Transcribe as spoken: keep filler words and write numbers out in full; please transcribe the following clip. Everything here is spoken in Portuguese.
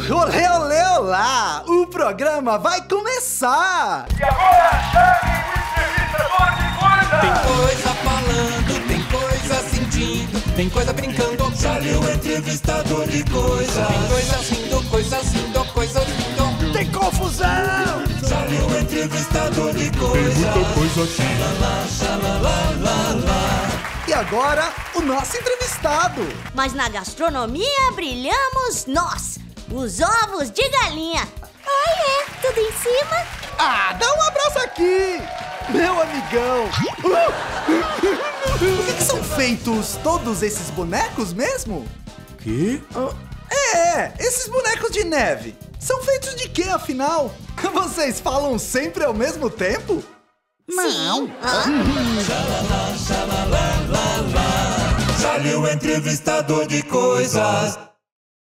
Olê, olê, olá! O programa vai começar! E agora, chame o entrevistador de coisa! Tem coisa falando, tem coisa sentindo, tem coisa brincando, chame o entrevistador de coisa. Tem coisas rindo, coisas rindo, coisas rindo. Tem confusão! Chame o entrevistador de coisa. Tem muita coisa aqui. Xalala, xalala, lá. E agora, o nosso entrevistado! Mas na gastronomia brilhamos nós, os ovos de galinha. Ah, é? Tudo em cima? Ah, dá um abraço aqui! Meu amigão! Por que, que são feitos todos esses bonecos mesmo? Que? É, esses bonecos de neve. São feitos de quê, afinal? Vocês falam sempre ao mesmo tempo? Sim. Ah. Xalala, xalala, lá, lá. Chame o entrevistador de coisas.